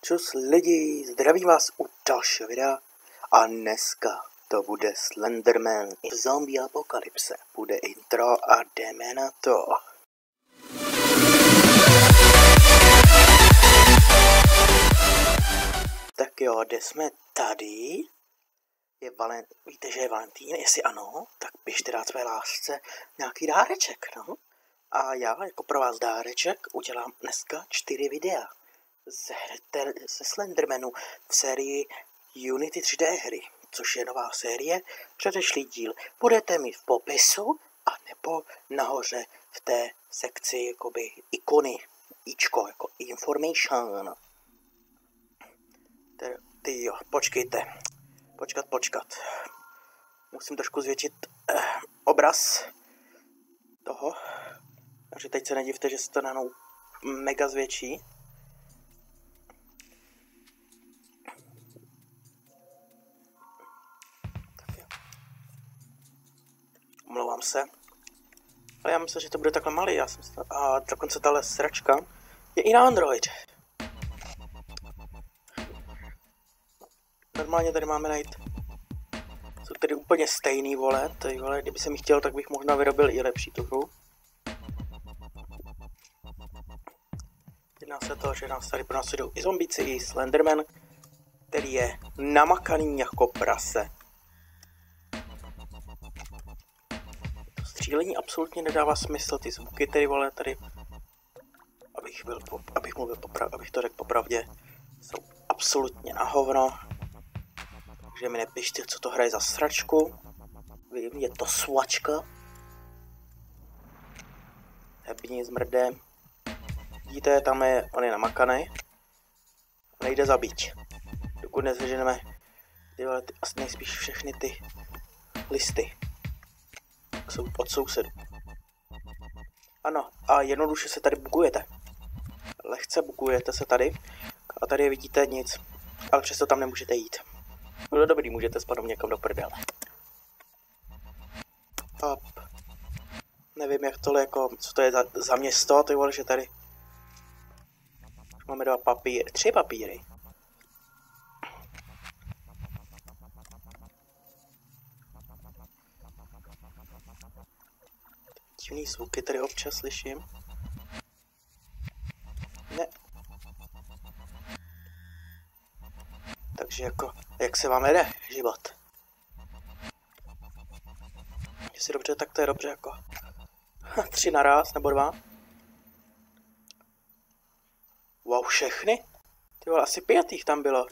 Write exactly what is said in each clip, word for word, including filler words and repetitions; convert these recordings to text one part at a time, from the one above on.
Čus lidi, zdravím vás u dalšího videa a dneska to bude Slenderman v zombie apokalypse. Bude intro a jdeme na to. Tak jo, kde jsme tady? Je Valen... Víte, že je Valentín? Jestli ano, tak běžte dát své lásce nějaký dáreček, no. A já jako pro vás dáreček udělám dneska čtyři videa ze Slendermanu v sérii Unity tři dé hry, což je nová série. Předešlý díl budete mít v popisu a nebo nahoře v té sekci jakoby ikony, ičko, jako information. Ty jo, počkejte, počkat, počkat. Musím trošku zvětšit eh, obraz toho, takže teď se nedivte, že se to najednou mega zvětší. Omlouvám se. Ale já myslím, že to bude takhle malý. Já jsem si... A dokonce tahle sračka je i na Android. Normálně tady máme najít. Jsou tady úplně stejný, vole. Tady, vole, kdyby jsem chtěl, tak bych možná vyrobil i lepší tu hru. Jedná se to, že nás tady pro nás jdou i zombíci, i Slenderman, který je namakaný jako prase. Střílení absolutně nedává smysl, ty zvuky tedy, vole, tady, abych, byl, abych mluvil poprav, abych to řekl popravdě, jsou absolutně na hovno. Takže mi nepište, co to hraje za sračku. Vím, je to svačka. Hebni zmrde. Vidíte, tam je, on je namakaný. Nejde zabít. Dokud neseženeme ty, vole, ty, asi nejspíš všechny ty listy. Jsou od sousedů. Ano, a jednoduše se tady bugujete. Lehce bugujete se tady. A tady vidíte nic. Ale přesto tam nemůžete jít. No dobrý, můžete spadnout někam do prdele. A nevím, jak tohle jako, co to je za, za město, ty vole, že tady máme dva papíry, tři papíry. Divný zvuky tady občas slyším. Ne. Takže jako, jak se vám jede život? Jestli dobře, tak to je dobře jako. Tři naraz, nebo dva. Wow, všechny? Ty vole, asi pět jich tam bylo.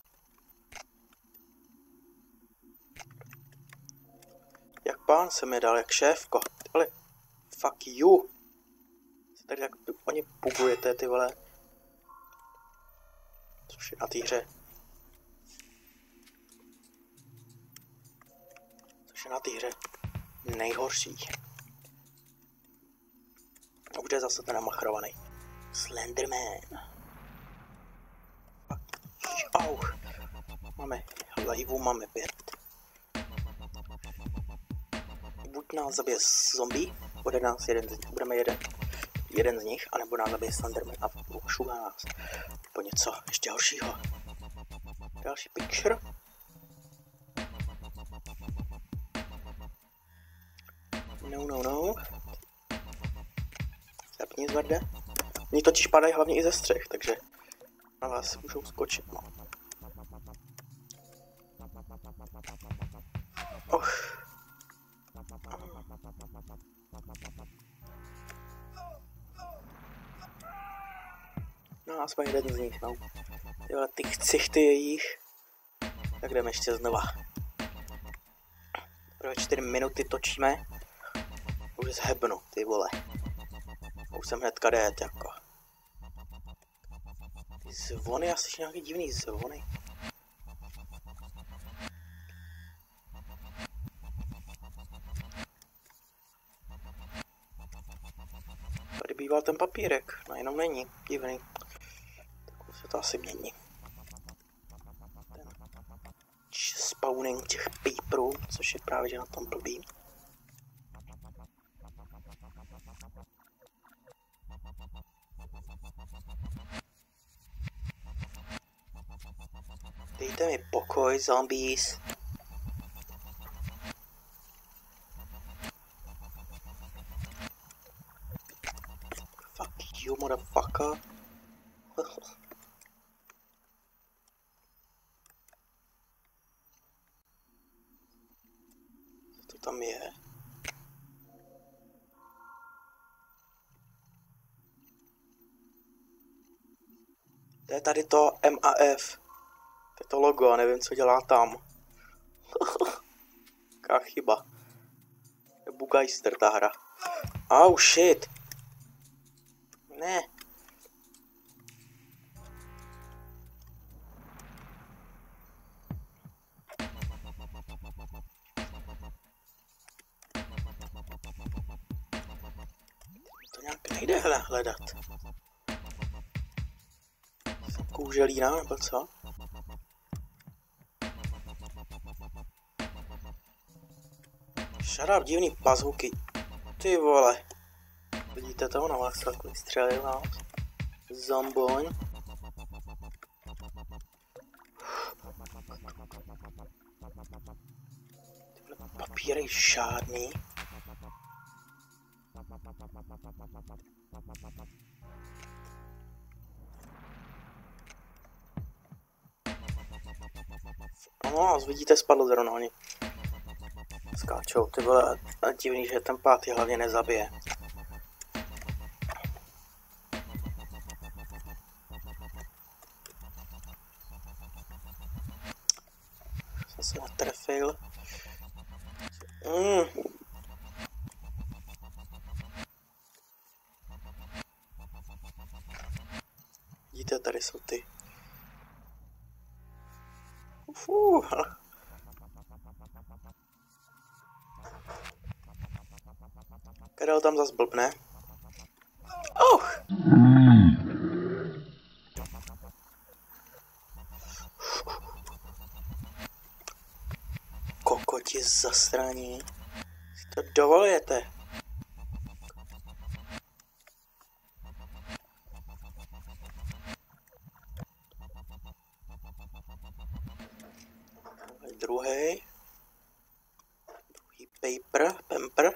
Jak pán se mi dal, jak šéfko. Ty vole, fuck you. Se tady tak úplně bugujete, ty vole. Což je na té hře. Což je na té hře nejhorší. A už je zase ten namachrovaný Slenderman. Au. Máme hlavu, máme pět. Buď nás zabije zombie, bude nás jeden z nich, budeme jeden, jeden z nich, anebo nás zabije Slenderman a šuhá nás. Po něco ještě horšího. Další picture. No, no, no. Zapni zvrde. Oni totiž padají hlavně i ze střech, takže na vás můžou skočit, no. Och. No, aspoň jeden z nich, no. Jo, ty ksichty jejich. Tak jdeme ještě znova. Prvé čtyři minuty točíme. Už zhebnu, ty vole. Už jsem hned kadet, jako. Ty zvony, asi nějaký divný zvony. Tady býval ten papírek, no jenom není, divný. Tak se to asi mění. Ten spawning těch paperů, což je právě že na tom blbý. Dejte mi pokoj, zombies. Fuck you, motherfucker. Co to tam je? To je tady to M A F. To je to logo, nevím, co dělá tam. Jaká chyba. Je Bugeister ta hra. Oh shit. Ne. To nějak nejde hledat. Jsem kůželína, nebo co? Shut up, divný pazvuky. Ty vole. Vidíte to? Na vás takový střelil nás. Zomboň. Tyhle papíry žádný. No, vidíte, spadlo zrovna oni. Skáčou, ty vole, a divný, že ten pátý hlavně nezabije. Jsem se natrefil. Mm. Vidíte, tady jsou ty. Uf. Karel tam zas blbne. Oh! Kokoti zasraní. Si to dovolujete? Druhý. Druhý paper, pamper.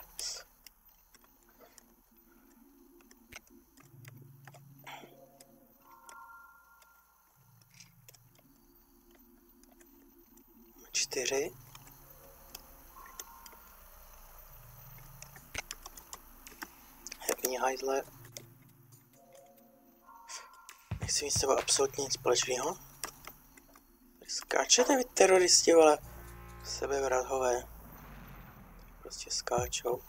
Čtyři. Happy Heidler. Nechci mít s tebou absolutně nic společného. Skáčete vy teroristi, vole. Sebevrahové. Prostě skáčou.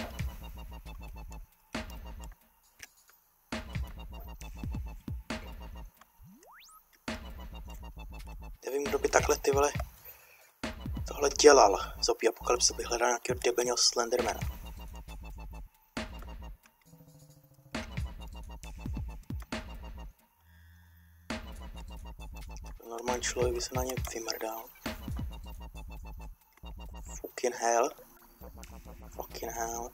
Nevím, kdo by takhle ty vole tohle dělal. Zombie apokalypse bych hledal nějakého debilního Slendermana. Normální člověk by se na ně vymrdal. Fucking hell. Fucking hell.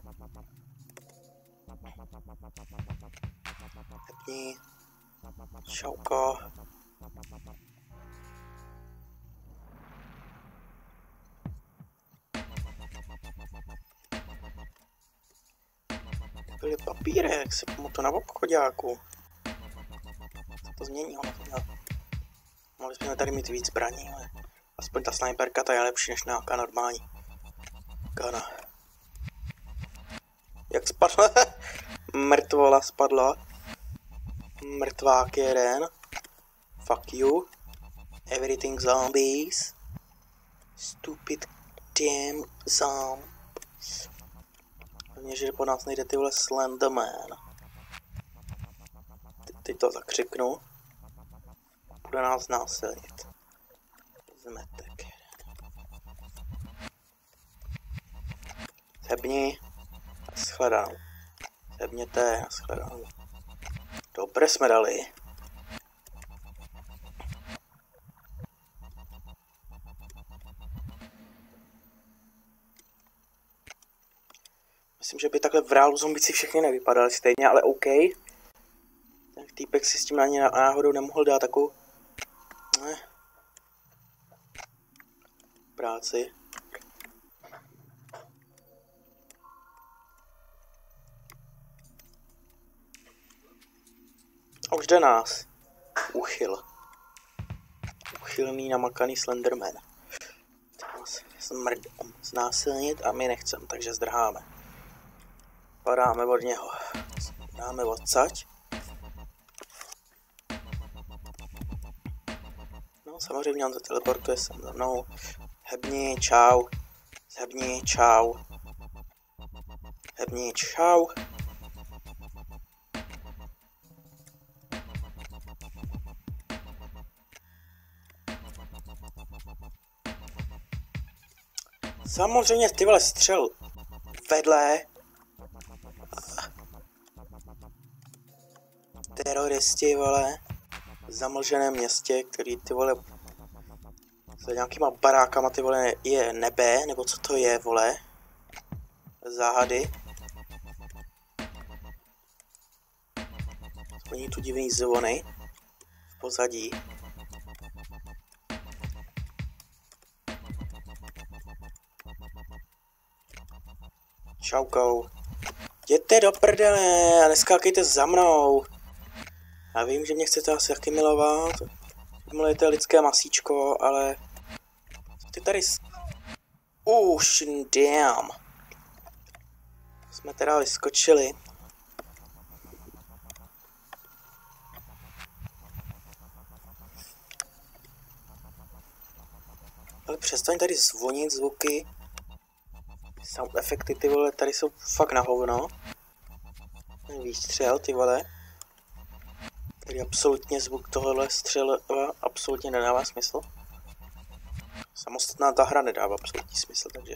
Hepni. Čauko. Byly papírek, si mu to na obchodáku. Co to změní, ono to dělá. Mohli jsme tady mít víc zbraní, ale aspoň ta sniperka ta je lepší než nějaká normální gana. Jak spadla? Mrtvola spadla. Mrtvák jeden. Fuck you. Everything zombies. Stupid damn zombies. Hlavně, že po nás nejde ty vole Slenderman. Te teď to zakřiknu. Bude nás násilnit. Zmetek. Hebni. Shledanou. Hebněte. Shledanou. Dobře jsme dali. Myslím, že by takhle v reálu zombici všechny nevypadaly stejně, ale OK. Ten týpek si s tím ani náhodou nemohl dát takovou... Ne. práci. A už jde nás. Uchyl. Uchylný namakaný Slenderman. Smrd znásilnit a my nechcem, takže zdrháme. Padáme od něho. Dáme odsaď. No samozřejmě on to teleportuje sem za mnou. Hebni, čau. Hebni, čau. Hebni, čau. Samozřejmě ty vole střel vedle. Teroristi vole. V zamlženém městě, který ty vole za nějakýma barákama ty vole je nebe, nebo co to je vole. Záhady. Oni tu divný zvony v pozadí. Čaukou. Jděte do prdele a neskákejte za mnou. Já vím, že mě chcete asi taky milovat. Milujete lidské masíčko, ale... Ty tady... Už, damn. Jsme teda vyskočili. Ale přestaň tady zvonit zvuky. Sound efekty, ty vole, tady jsou fakt na hovno. Ten výstřel, ty vole. Tady absolutně zvuk tohohle střela absolutně nedává smysl. Samostatná ta hra nedává absolutní smysl, takže...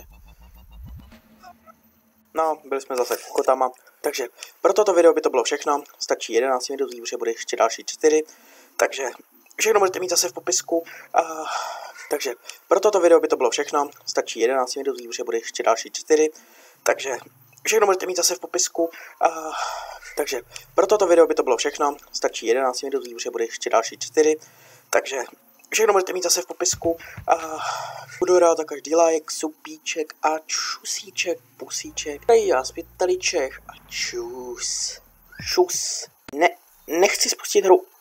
No, byli jsme zase kokotama. Takže pro toto video by to bylo všechno. Stačí jedenáct minut, že bude ještě další čtyři. Takže všechno můžete mít zase v popisku. Uh, takže pro toto video by to bylo všechno. Stačí jedenáct minut, že bude ještě další čtyři. Takže všechno můžete mít zase v popisku. Uh, takže pro toto video by to bylo všechno. Stačí jedenáct minut, že bude ještě další čtyři. Takže všechno můžete mít zase v popisku. Uh, budu rád za každý like, supíček a čusíček, pusíček. Tady já zpětaliček a čus. Čus. Ne, nechci spustit hru.